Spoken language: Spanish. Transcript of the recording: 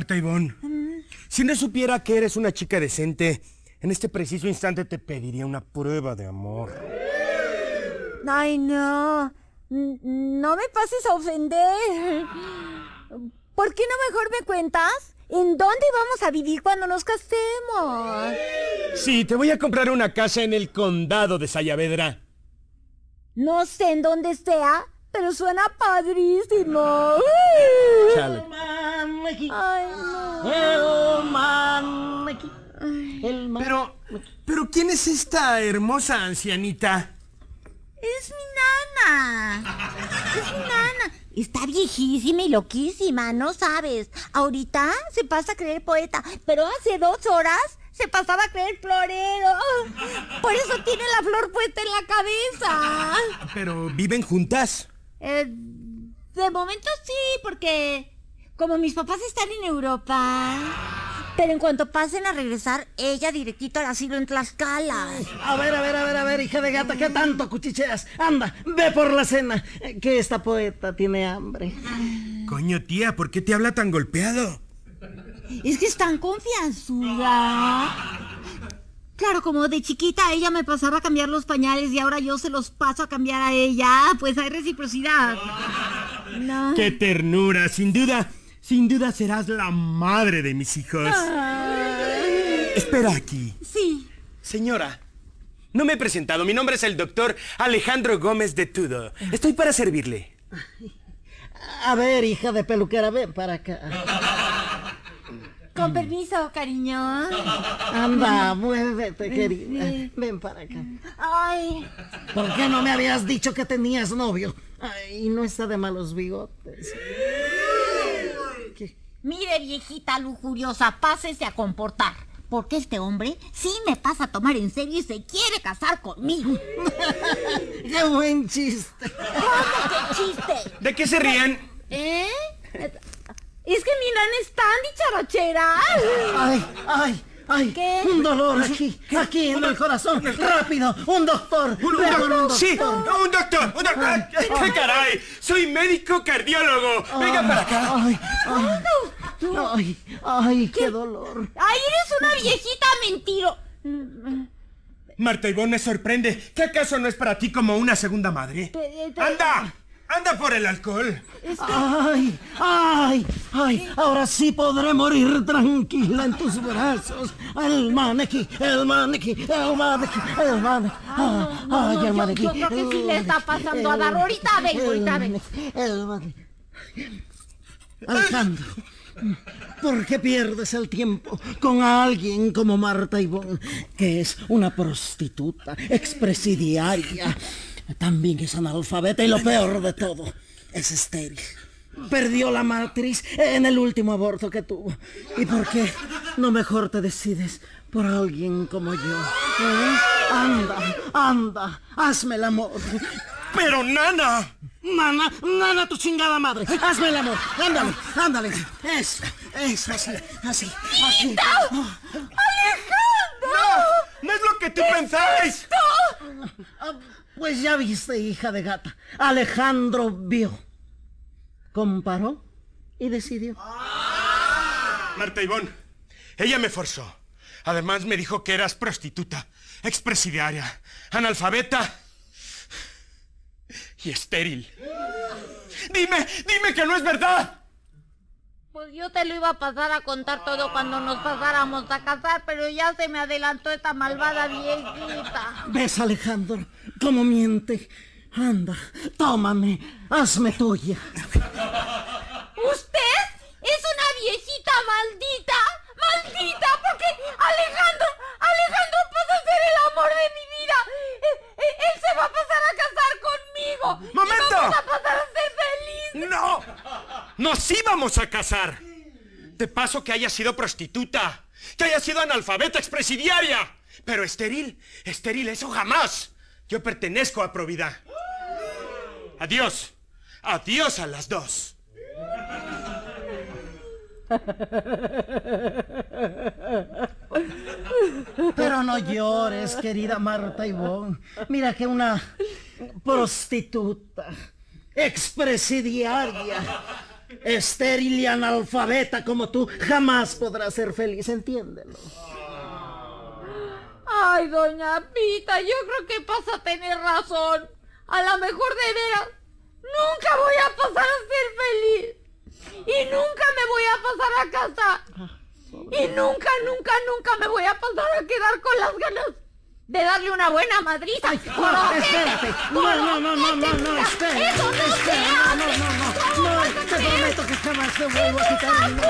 Marta Ivonne, si no supiera que eres una chica decente, en este preciso instante te pediría una prueba de amor. Ay, no. No me pases a ofender. ¿Por qué no mejor me cuentas en dónde vamos a vivir cuando nos casemos? Sí, te voy a comprar una casa en el condado de Sayavedra. No sé en dónde sea, pero suena padrísimo. Chale. Ay, no. Pero ¿quién es esta hermosa ancianita? Es mi nana. Es mi nana. Está viejísima y loquísima, no sabes. Ahorita se pasa a creer poeta, pero hace 2 horas se pasaba a creer florero. Por eso tiene la flor puesta en la cabeza. ¿Pero viven juntas? De momento sí, porque como mis papás están en Europa. Pero en cuanto pasen a regresar, ella directito al asilo en Tlaxcala. A ver, hija de gata, ¿qué tanto cuchicheas? Anda, ve por la cena, que esta poeta tiene hambre. Coño, tía, ¿por qué te habla tan golpeado? Es que es tan confianzuda. Claro, como de chiquita ella me pasaba a cambiar los pañales y ahora yo se los paso a cambiar a ella. Pues hay reciprocidad. No. ¡Qué ternura! Sin duda serás la madre de mis hijos. Espera aquí. Sí. Señora, no me he presentado. Mi nombre es el doctor Alejandro Gómez de Tudo. Estoy para servirle. A ver, hija de peluquera, ven para acá. Con permiso, cariño. Anda, muévete, querida. Ven para acá. Ay. ¿Por qué no me habías dicho que tenías novio? Ay, no está de malos bigotes. ¿Qué? Mire, viejita lujuriosa, pásese a comportar. Porque este hombre sí me pasa a tomar en serio y se quiere casar conmigo. ¡Qué buen chiste! ¿Cómo que chiste? ¿De qué se ríen? Es que mi nana es tan dicharachera. ¡Ay! ¿Qué? Un dolor aquí en el corazón. ¡Rápido! ¡Un doctor! Sí, un doctor. ¡Qué caray! Soy médico cardiólogo. Venga para acá. ¡Ay, qué dolor! ¡Ay, eres una viejita mentiro! Marta Ivonne, me sorprende. ¿Qué acaso no es para ti como una segunda madre? ¡Anda por el alcohol! ¡Ay! Ahora sí podré morir tranquila en tus brazos. El maniquí. ¡Ay, el maniquí! Yo creo que sí le está pasando a dar. Ahorita vengo. El maniquí. Alejandro, ¿por qué pierdes el tiempo con alguien como Marta Ivonne, que es una prostituta, expresidiaria? También es analfabeta y lo peor de todo, es estéril. Perdió la matriz en el último aborto que tuvo. ¿Y por qué no mejor te decides por alguien como yo? Anda, hazme el amor. ¡Pero, nana! Nana, tu chingada madre. Hazme el amor. Ándale. Eso, así. ¡Alejandro! ¡No es lo que tú pensáis! Pues ya viste, hija de gata. Alejandro vio, comparó y decidió. Marta Ivonne, ella me forzó. Además me dijo que eras prostituta, expresidiaria, analfabeta y estéril. Dime que no es verdad. Pues yo te lo iba a pasar a contar todo cuando nos pasáramos a casar, pero ya se me adelantó esta malvada viejita. ¿Ves, Alejandro, cómo miente? Anda, tómame, hazme tuya. ¿Usted es una viejita maldita? ¡Maldita! Porque Alejandro pasa a ser el amor de mi vida. Él se va a pasar a casar conmigo. ¡Momento! Y vamos a pasar a ser felices. ¡No! ¡Nos íbamos a casar! De paso que haya sido prostituta, que haya sido analfabeta, expresidiaria. Pero estéril, eso jamás. Yo pertenezco a Provida. Adiós a las dos. Pero no llores, querida Marta Ivonne. Mira que una prostituta, expresidiaria, estéril y analfabeta como tú jamás podrás ser feliz, entiéndelo. Ay, doña Pita, yo creo que pasa a tener razón. A lo mejor de veras nunca voy a pasar a ser feliz. Y nunca me voy a pasar a casar. Y nunca me voy a pasar a quedar con las ganas de darle una buena madriza. Ay, no, espérate. No, espera. ¡Eso no se hace! No, te prometo que jamás te vuelvo a quitar.